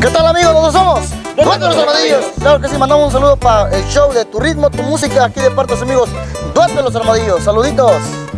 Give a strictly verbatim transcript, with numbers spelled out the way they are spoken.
¿Qué tal, amigos? ¿Nosotros somos? Duende de los Armadillos. Claro que sí, mandamos un saludo para el show de Tu Ritmo, Tu Música, aquí de parte de los amigos Duende de los Armadillos. Saluditos.